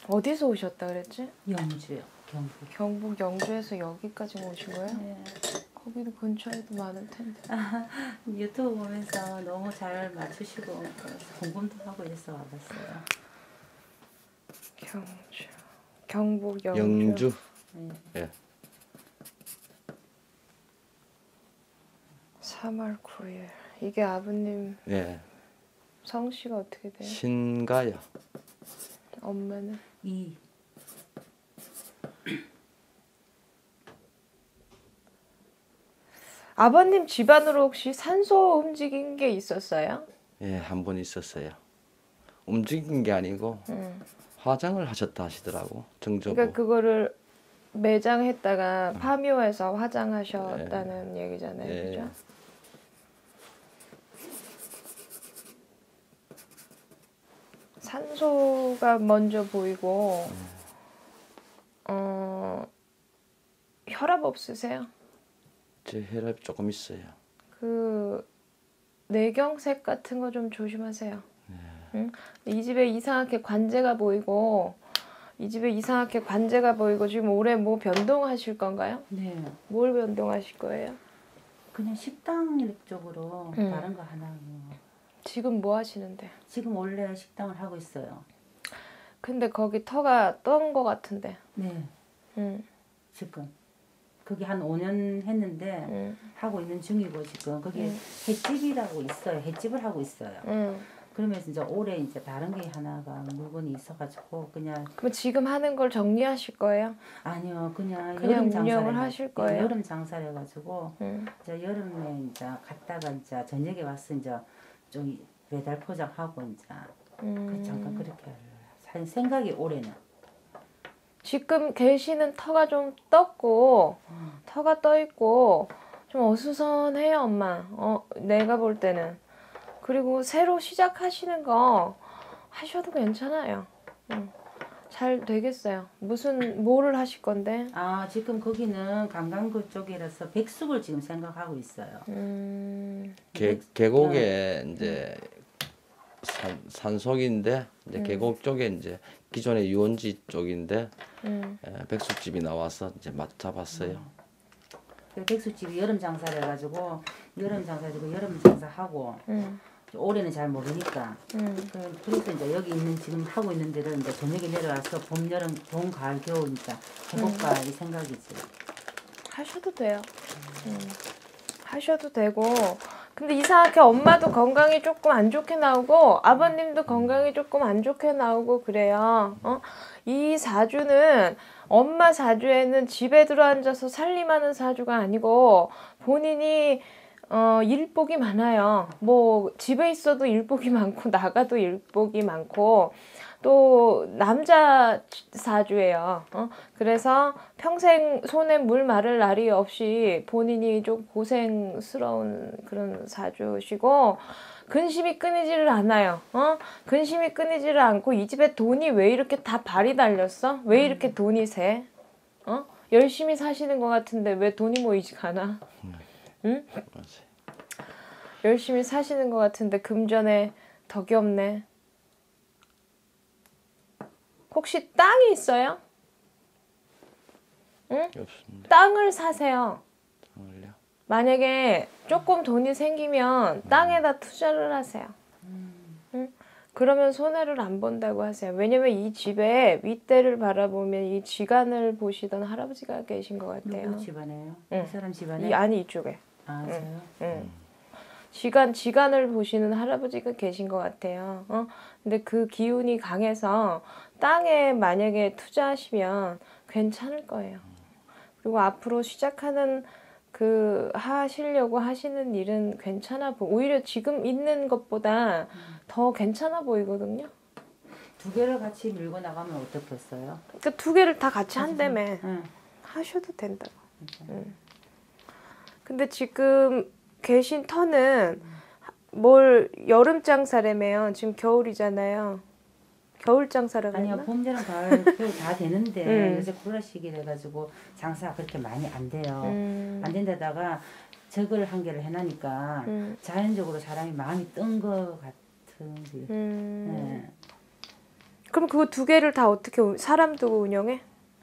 어디서 오셨다 그랬지? 영주요. 경북. 경북 영주에서 여기까지 오신 거예요? 네. 거기도 근처에도 많을 텐데. 유튜브 보면서 너무 잘 맞추시고 궁금도 하고 해서 와봤어요. 경주. 경북 영주. 영주. 네. 예. 3월 9일. 이게 아버님 예. 성씨가 어떻게 돼요? 신가요. 엄마는? 이 아버님 집안으로 혹시 산소 움직인 게 있었어요? 예, 한 번 있었어요. 움직인 게 아니고 화장을 하셨다 하시더라고. 정저보. 그러니까 그거를 매장했다가 파묘해서 화장하셨다는 얘기잖아요. 예. 그죠? 산소가 먼저 보이고 혈압 없으세요? 제 혈압이 조금 있어요. 그 뇌경색 같은 거 좀 조심하세요. 응? 이 집에 이상하게 관제가 보이고 지금 올해 뭐 변동하실 건가요? 네. 뭘 변동하실 거예요? 그냥 식당 쪽으로 다른 거 하나. 지금 뭐 하시는데? 지금 원래 식당을 하고 있어요. 근데 거기 터가 떤 거 같은데. 네. 응. 지금 거기 한 5년 했는데 하고 있는 중이고 지금 거기 횟집이라고 있어요. 횟집을 하고 있어요. 응. 그러면서 이제 올해 이제 다른 게 하나가 물건이 있어가지고 그냥 그럼 지금 하는 걸 정리하실 거예요? 아니요 그냥 그냥 여름 장사를 운영을 하실 거예요? 여름 장사를 해가지고 이제 여름에 이제 갔다가 이제 저녁에 와서 이제 좀 배달 포장하고 이제 그 잠깐 그렇게 할 생각이 올해는. 지금 계시는 터가 좀 떴고 터가 떠 있고 좀 어수선해요, 엄마. 내가 볼 때는. 그리고 새로 시작하시는 거 하셔도 괜찮아요. 잘 되겠어요. 뭐를 하실 건데? 아 지금 거기는 관광구 쪽이라서 백숙을 지금 생각하고 있어요. 계곡에 이제 산속인데 이제 계곡 쪽에 이제 기존의 유원지 쪽인데 백숙집이 나와서 이제 맛 잡았어요. 그 백숙집이 여름 장사를 해가지고 여름 장사하고 올해는 잘 모르니까 그래서 이제 여기 있는 지금 하고 있는 데를 이제 저녁에 내려와서 봄, 여름, 봄, 가을, 겨울 이제 해볼까 이 생각이지. 하셔도 돼요. 하셔도 되고. 근데 이상하게 엄마도 건강이 조금 안 좋게 나오고 아버님도 건강이 조금 안 좋게 나오고 그래요. 이 사주는 엄마 사주에는 집에 들어앉아서 살림하는 사주가 아니고 본인이 일복이 많아요. 뭐 집에 있어도 일복이 많고 나가도 일복이 많고 또 남자 사주예요. 그래서 평생 손에 물 마를 날이 없이 본인이 좀 고생스러운 그런 사주시고 근심이 끊이지를 않아요. 근심이 끊이지를 않고 이 집에 돈이 왜 이렇게 다 발이 달렸어? 왜 이렇게 돈이 새? 열심히 사시는 것 같은데 왜 돈이 모이지가 않아? 응? 열심히 사시는 것 같은데 금전에 덕이 없네. 혹시 땅이 있어요? 응? 없습니다. 땅을 사세요. 정말요? 만약에 조금 돈이 생기면 땅에다 투자를 하세요. 응? 그러면 손해를 안 본다고 하세요. 왜냐면 이 집에 윗대를 바라보면 이 지간을 보시던 할아버지가 계신 것 같아요. 누구 집안에요? 이 사람 집안에? 아니 이쪽에. 아 저요? 지간을 보시는 할아버지가 계신 것 같아요. 근데 그 기운이 강해서 땅에 만약에 투자하시면 괜찮을 거예요. 그리고 앞으로 시작하는 하시려고 하시는 일은 괜찮아 오히려 지금 있는 것보다 더 괜찮아 보이거든요. 두 개를 같이 밀고 나가면 어떻겠어요? 그러니까 두 개를 다 같이 한다며. 응. 하셔도 된다고. 근데 지금 계신 터는 뭘 여름 장사라면 지금 겨울이잖아요. 겨울 장사라고 아니요 했나? 봄, 여름, 가을, 겨울 다 되는데 요새 코로나 시기래 가지고 장사가 그렇게 많이 안 돼요. 안 된데다가 저걸 한 개를 해놔니까 자연적으로 사람이 마음이 뜬 것 같은 네. 그럼 그거 두 개를 다 어떻게 사람 두고 운영해?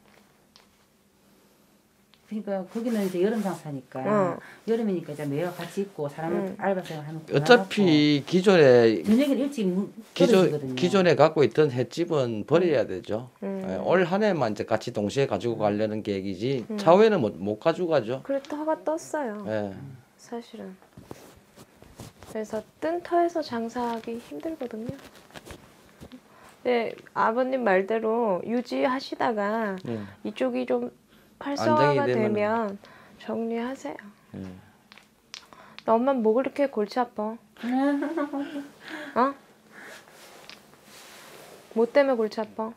그러니까 거기는 이제 여름 장사니까 여름이니까 이제 매일 같이 있고 사람은 알바생을 하면 어차피 기존에 저녁에 일찍 떨어지거든요. 기존에 갖고 있던 횟집은 버려야 되죠. 올 한 해만 이제 같이 동시에 가지고 가려는 계획이지 차후에는 못 가지고 가죠. 그래 터가 떴어요. 예. 사실은. 그래서 뜬 터에서 장사하기 힘들거든요. 네, 아버님 말대로 유지하시다가 이쪽이 좀 활성화가 안정이 되면 정리하세요. 너 엄마 뭐 그렇게 골치 아파? 어? 뭐 때문에 골치 아파?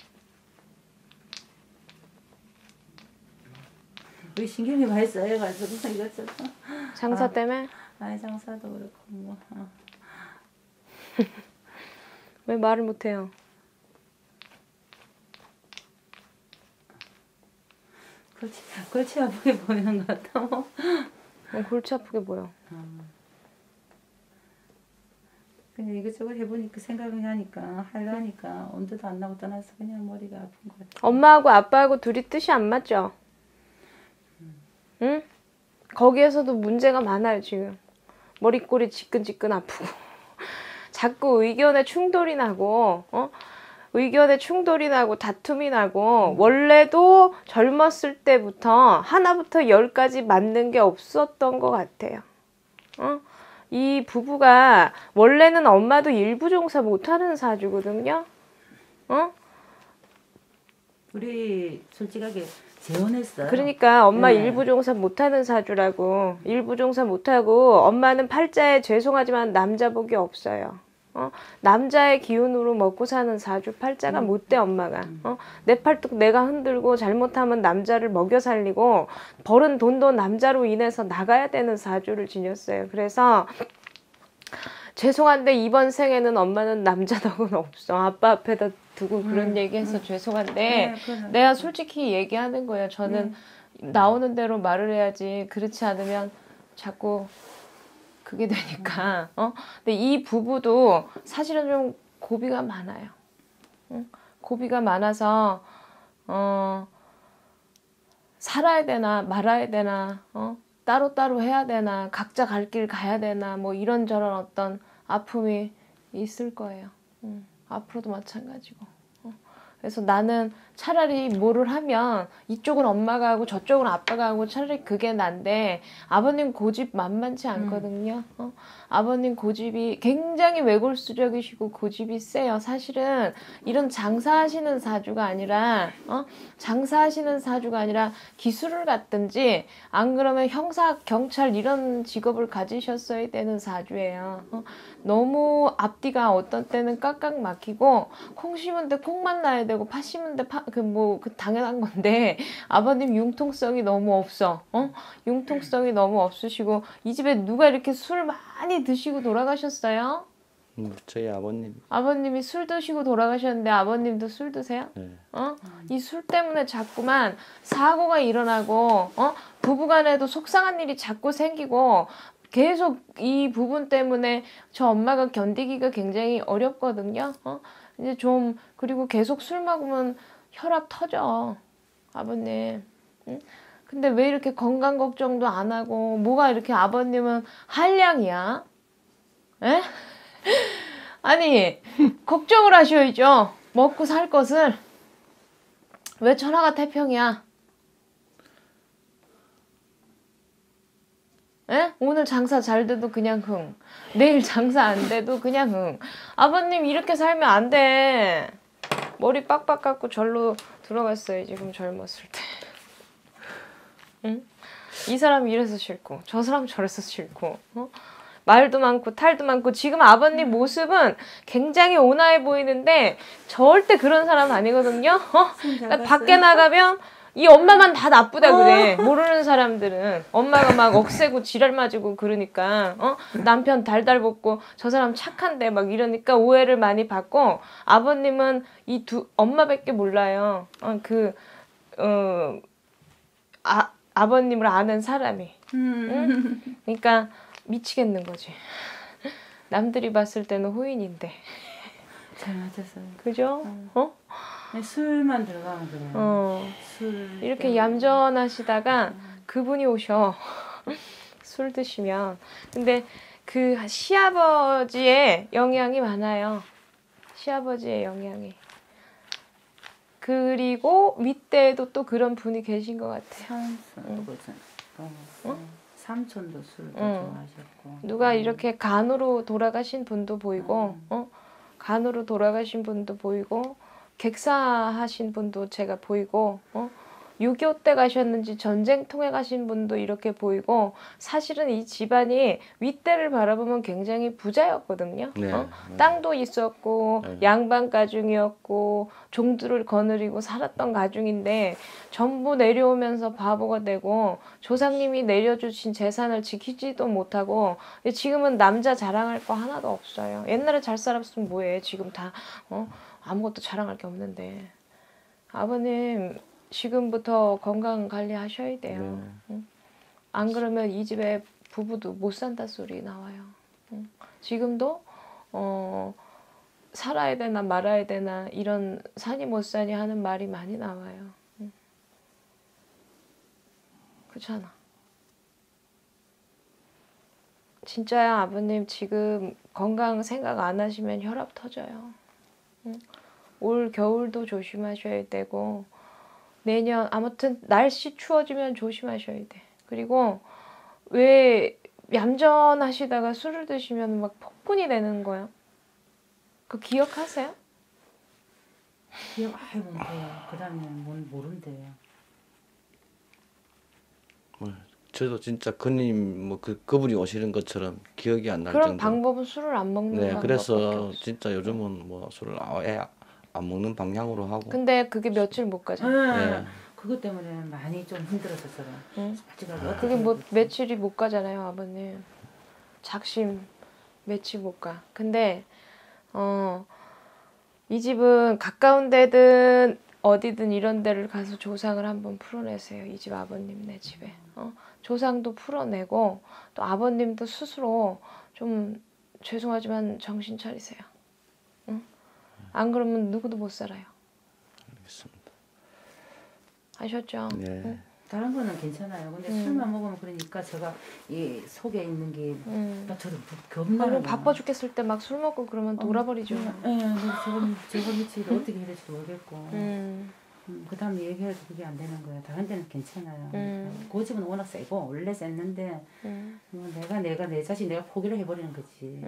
우리 신경이 많이 쌓여가지고 이것저것. 장사 때문에? 아이 장사도 그렇고 뭐. 왜 말을 못해요? 골치 아프게 보이는 것 같아. 뭐. 골치 아프게 보여. 그냥 이것저것 해보니까 생각을 하니까 하려니까 엄두도 안 나고 떠나서 그냥 머리가 아픈 것 같아. 엄마하고 아빠하고 둘이 뜻이 안 맞죠? 응? 거기에서도 문제가 많아요 지금. 머리꼬리 지끈지끈 아프고 자꾸 의견에 충돌이 나고 의견에 충돌이 나고 다툼이 나고 원래도 젊었을 때부터 하나부터 10까지 맞는 게 없었던 것 같아요. 이 부부가 원래는 엄마도 일부 종사 못하는 사주거든요. 우리 솔직하게 재혼했어요. 그러니까 엄마 네. 일부 종사 못하는 사주라고. 일부 종사 못하고 엄마는 팔자에 죄송하지만 남자복이 없어요. 남자의 기운으로 먹고 사는 사주 팔자가 못 돼 엄마가. 내 팔뚝 내가 흔들고 잘못하면 남자를 먹여 살리고 벌은 돈도 남자로 인해서 나가야 되는 사주를 지녔어요. 그래서 죄송한데 이번 생에는 엄마는 남자 덕은 없어. 아빠 앞에다 두고 그런 얘기해서 죄송한데 네, 내가 솔직히 얘기하는 거예요. 저는 나오는 대로 말을 해야지 그렇지 않으면 자꾸 그게 되니까. 근데 이 부부도 사실은 좀 고비가 많아요. 고비가 많아서 살아야 되나 말아야 되나 따로따로 해야 되나 각자 갈 길 가야 되나 뭐 이런저런 어떤 아픔이 있을 거예요. 앞으로도 마찬가지고. 그래서 나는 차라리 뭐를 하면 이쪽은 엄마가 하고 저쪽은 아빠가 하고 차라리 그게 난데 아버님 고집 만만치 않거든요. 아버님 고집이 굉장히 외골수적이시고 고집이 세요. 사실은 이런 장사하시는 사주가 아니라 장사하시는 사주가 아니라 기술을 갖든지 안 그러면 형사, 경찰 이런 직업을 가지셨어야 되는 사주예요. 너무 앞뒤가 어떤 때는 깍깍 막히고 콩 심은 데 콩만 나야 되고 파 심은 데 그 당연한 건데 아버님 융통성이 너무 없어. 융통성이 너무 없으시고 이 집에 누가 이렇게 술 많이 드시고 돌아가셨어요? 저희 아버님. 아버님이 술 드시고 돌아가셨는데 아버님도 술 드세요? 네. 이 술 때문에 자꾸만 사고가 일어나고 부부간에도 속상한 일이 자꾸 생기고 계속 이 부분 때문에 저 엄마가 견디기가 굉장히 어렵거든요. 이제 좀 그리고 계속 술 먹으면 혈압 터져 아버님. 응? 근데 왜 이렇게 건강 걱정도 안 하고 뭐가 이렇게 아버님은 한량이야? 에? 아니 걱정을 하셔야죠. 먹고 살 것을. 왜 천하가 태평이야? 에? 오늘 장사 잘 돼도 그냥 흥. 내일 장사 안 돼도 그냥 흥. 아버님 이렇게 살면 안 돼. 머리 빡빡 깎고 절로 들어갔어요. 지금 젊었을 때. 응? 이 사람 이래서 싫고 저 사람 저래서 싫고 말도 많고 탈도 많고 지금 아버님 모습은 굉장히 온화해 보이는데 절대 그런 사람 아니거든요. 밖에 나가면 이 엄마만 다 나쁘다 그래. 모르는 사람들은 엄마가 막 억세고 지랄 맞고 그러니까 남편 달달 볶고 저 사람 착한데 막 이러니까 오해를 많이 받고 아버님은 이 엄마밖에 몰라요. 아버님을 아는 사람이. 응? 그러니까 미치겠는 거지. 남들이 봤을 때는 호인인데 잘 맞았어요. 그죠? 술만 들어가면 그래요. 술 이렇게 때문에. 얌전하시다가 그분이 오셔. 술 드시면. 근데 그 시아버지의 영향이 많아요. 시아버지의 영향이. 그리고 밑에도 또 그런 분이 계신 것 같아요. 삼촌도 술도 좋아하셨고. 누가 이렇게 간으로 돌아가신 분도 보이고, 간으로 돌아가신 분도 보이고, 객사하신 분도 제가 보이고, 6.25 때 가셨는지 전쟁통에 가신 분도 이렇게 보이고, 사실은 이 집안이 윗대를 바라보면 굉장히 부자였거든요. 네. 땅도 있었고, 네. 양반 가중이었고, 종들을 거느리고 살았던 가중인데, 전부 내려오면서 바보가 되고, 조상님이 내려주신 재산을 지키지도 못하고, 지금은 남자 자랑할 거 하나도 없어요. 옛날에 잘 살았으면 뭐해. 지금 다 아무것도 자랑할 게 없는데. 아버님 지금부터 건강 관리하셔야 돼요. 네. 응? 안 그러면 이 집에 부부도 못 산다 소리 나와요. 응? 지금도 살아야 되나 말아야 되나 이런 사니 못 사니 하는 말이 많이 나와요. 응? 그렇잖아. 진짜야 아버님 지금 건강 생각 안 하시면 혈압 터져요. 응? 올 겨울도 조심하셔야 되고 내년 아무튼 날씨 추워지면 조심하셔야 돼. 그리고 왜 얌전하시다가 술을 드시면 막 폭군이 되는 거야? 그 기억하세요? 기억 아예 못해요. 그 다음에는 모른대요. 저도 진짜 그님 그분이 오시는 것처럼 기억이 안 날 그런 정도. 방법은 술을 안 먹는 네, 방법밖에 그래서 없어. 진짜 요즘은 뭐 술을 아예 안 먹는 방향으로 하고. 근데 그게 며칠 못 가잖아. 네. 그것 때문에 많이 좀 힘들었었어요. 응? 솔직하게 어떻게 그게 뭐 해야 될지. 며칠이 못 가잖아요, 아버님. 작심 며칠 못 가. 근데 이 집은 가까운 데든 어디든 이런 데를 가서 조상을 한번 풀어내세요. 이 집 아버님네 집에. 조상도 풀어내고 또 아버님도 스스로 좀 죄송하지만 정신 차리세요. 응? 안 그러면 누구도 못 살아요. 알겠습니다. 아셨죠? 네. 응? 다른 거는 괜찮아요. 근데 술만 먹으면 그러니까 제가 이 속에 있는 게 저도 겁나는 그리고 거야. 바빠 죽겠을 때 막 술 먹고 그러면 돌아버리죠. 저거 며칠 어떻게 해야 될지 모르겠고. 그 다음 얘기해도 그게 안 되는 거야. 다른 데는 괜찮아요. 그 집은 워낙 세고 원래 셌는데 뭐 내가 내 자신 내가 포기를 해버리는 거지.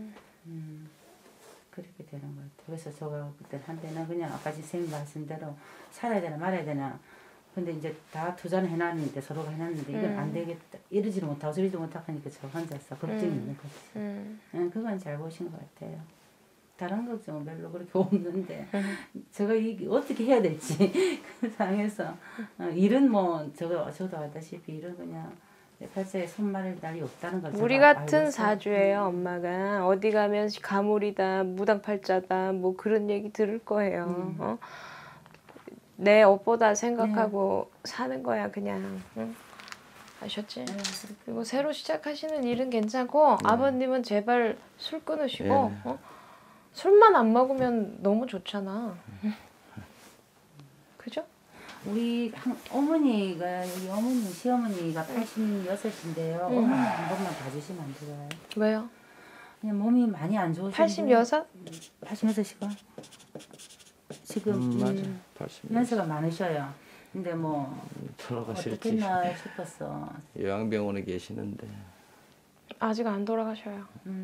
그렇게 되는 것 같아. 그래서 제가 그때 한때는 그냥 아까 선생님 말씀대로 살아야 되나 말아야 되나. 근데 이제 다 투자는 해놨는데 서로가 해놨는데 이건 안 되겠다. 이러지도 못하고 저러지도 못하고 하니까 저 혼자서 걱정이 있는 거지. 그건 잘 보신 것 같아요. 다른 걱정은 별로 그렇게 없는데 제가 이게 어떻게 해야 될지 그 상황에서 일은 뭐 저도 알다시피 일은 그냥 내 팔자에 손말을 날이 없다는 걸 우리 제가 같은 알고 사주예요, 엄마가. 어디 가면 가물이다, 무당팔자다, 뭐 그런 얘기 들을 거예요. 내 업보다 생각하고 사는 거야, 그냥. 응? 아셨지? 그리고 새로 시작하시는 일은 괜찮고 아버님은 제발 술 끊으시고 술만 안 먹으면 너무 좋잖아. 그죠? 우리 어머니가 여기 어머니 시어머니가 86인데요. 어머니 한 번만 봐주시면 안 돼요? 왜요? 그냥 몸이 많이 안 좋으신데 86? 86이가 지금 맞아. 80. 연세가 많으셔요. 근데 뭐 돌아가실지. 어떻겠나 싶었어. 요양병원에 계시는데. 아직 안 돌아가셔요.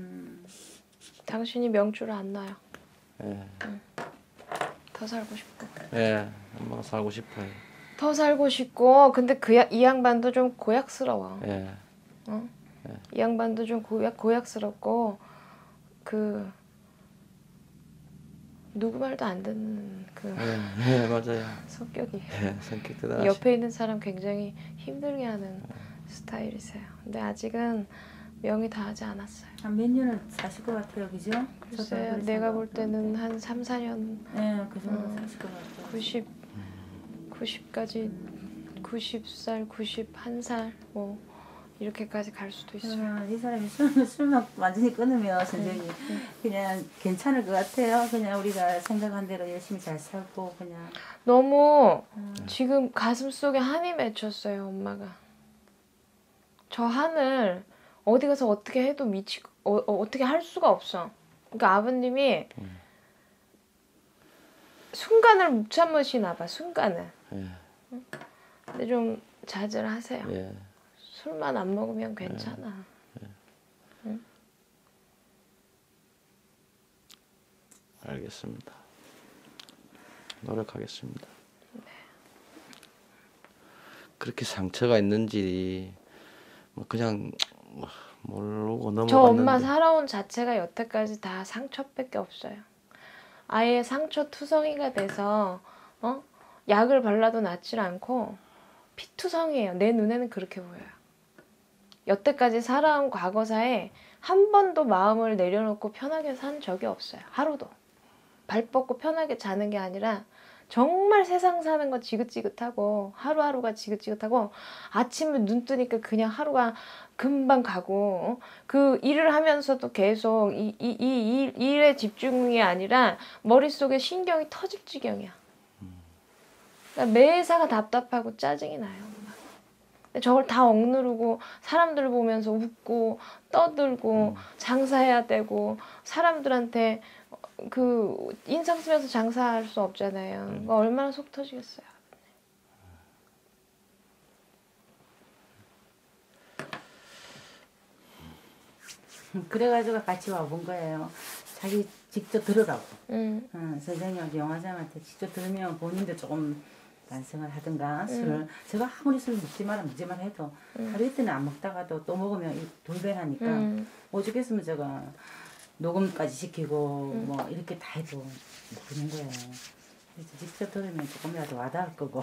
당신이 명주를 안 놔요. 예. 더 살고 싶고. 예. 엄마가 살고 싶어요. 더 살고 싶고 근데 이 양반도 좀 고약스러워. 예. 이 양반도 좀 고약스럽고 그 누구 말도 안 듣는 그 예, 맞아요. 성격이. 예, 성격 대단하시. 옆에 있는 사람 굉장히 힘들게 하는 스타일이세요. 근데 아직은 명이 다 하지 않았어요. 한 몇 년을 사실 것 같아요, 그죠? 글쎄요, 내가 볼 때는 한 3, 4년 네, 그 정도 사실 것 같아요. 90까지 90살, 91살 뭐 이렇게까지 갈 수도 있어요. 그러면 이 사람이 술만 완전히 끊으면 선생님 그냥 괜찮을 것 같아요. 그냥 우리가 생각한 대로 열심히 잘 살고 그냥 너무 지금 가슴 속에 한이 맺혔어요, 엄마가. 저 한을 어디 가서 어떻게 해도 어떻게 할 수가 없어. 그러니까 아버님이 순간을 못 참으시나 봐, 순간을. 예. 근데 좀 자제를 하세요. 예. 술만 안 먹으면 괜찮아. 알겠습니다. 노력하겠습니다. 그렇게 상처가 있는지 뭐 그냥 모르고 넘어갔는데. 저 엄마 살아온 자체가 여태까지 다 상처밖에 없어요. 아예 상처 투성이가 돼서 약을 발라도 낫질 않고 피투성이에요. 내 눈에는 그렇게 보여요. 여태까지 살아온 과거사에 한 번도 마음을 내려놓고 편하게 산 적이 없어요. 하루도. 발 뻗고 편하게 자는 게 아니라 정말 세상 사는 거 지긋지긋하고 하루하루가 지긋지긋하고 아침에 눈 뜨니까 그냥 하루가 금방 가고 그 일을 하면서도 계속 이 일에 집중이 아니라 머릿속에 신경이 터질 지경이야. 그러니까 매사가 답답하고 짜증이 나요. 엄마. 저걸 다 억누르고 사람들 보면서 웃고 떠들고 장사해야 되고 사람들한테 그 인상 쓰면서 장사할 수 없잖아요. 그러니까 얼마나 속 터지겠어요. 그래가지고 같이 와본 거예요. 자기 직접 들으라고. 선생님한테 영화사님한테 직접 들으면 본인도 조금 반성을 하든가 술을 제가 아무리 술 먹지 마라 해도 하루 이틀은 안 먹다가도 또 먹으면 돌변하니까 오죽했으면 제가 녹음까지 시키고 뭐 이렇게 다 해도 모르는 거예요. 그래서 직접 들으면 조금이라도 와닿을 거고.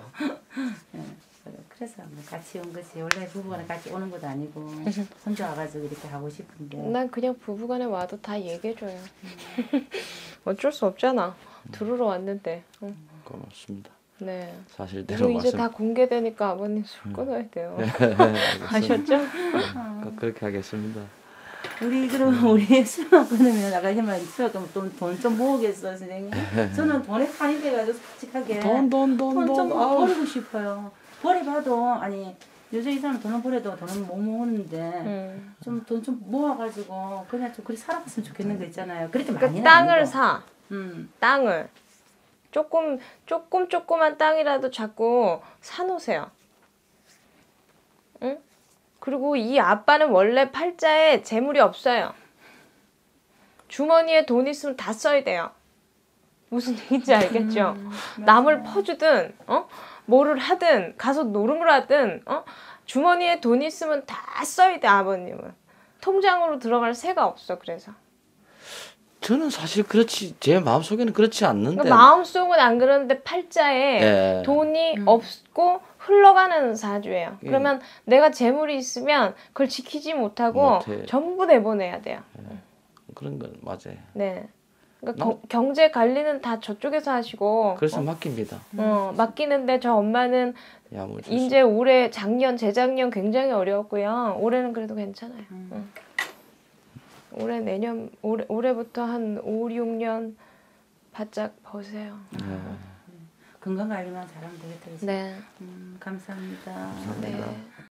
그래서 뭐 같이 온 거지. 원래 부부간에 같이 오는 것도 아니고 혼자 와가지고 이렇게 하고 싶은데. 난 그냥 부부간에 와도 다 얘기해줘요. 어쩔 수 없잖아. 들으러 왔는데. 고맙습니다. 네. 사실대로 이거 이제 말씀. 다 공개되니까 아버님 술 끊어야 돼요. 아셨죠? 그렇게 하겠습니다. 우리 그럼 우리 술만 끊으면 아까 하면 술 끊으면 돈 좀 모으겠어 선생님. 저는 돈에 한이 돼가지고 솔직하게 돈. 좀 아우. 버리고 싶어요. 버려봐도 아니 요새 이 사람 돈은 버려도 돈은 못 모으는데 좀 돈 좀 모아가지고 그냥 좀 그렇게 살아봤으면 좋겠는 거 있잖아요. 그렇게 많이는 그러니까 땅을 아니고. 사. 땅을 조그만 땅이라도 자꾸 사놓으세요. 응? 그리고 이 아빠는 원래 팔자에 재물이 없어요. 주머니에 돈 있으면 다 써야 돼요. 무슨 얘기인지 알겠죠? 남을 퍼주든 뭐를 하든 가서 노름을 하든 주머니에 돈 있으면 다 써야 돼. 아버님은 통장으로 들어갈 새가 없어. 그래서 저는 사실 그렇지 제 마음속에는 그렇지 않는데. 그러니까 마음속은 안 그러는데 팔자에 예. 돈이 없고 흘러가는 사주예요. 예. 그러면 내가 재물이 있으면 그걸 지키지 못하고 못해. 전부 내보내야 돼요. 그런 건 맞아요. 네. 그러니까 경제 관리는 다 저쪽에서 하시고 그래서 맡깁니다. 맡기는데 저 엄마는 야무질 이제 올해 재작년 굉장히 어려웠고요. 올해는 그래도 괜찮아요. 올해부터 한 5, 6년 바짝 버세요. 건강 관리만 잘하면 되겠다. 네. 감사합니다. 감사합니다. 네.